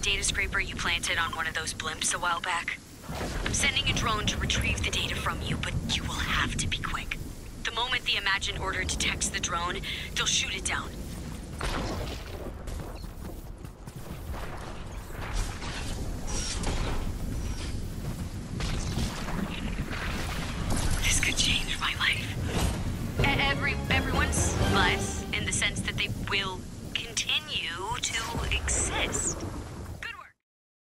data scraper you planted on one of those blimps a while back? I'm sending a drone to retrieve the data from you, but you will have to be quick. The moment the Imagine Order detects the drone, they'll shoot it down. This could change my life. Everyone's lives, in the sense that they will continue to exist.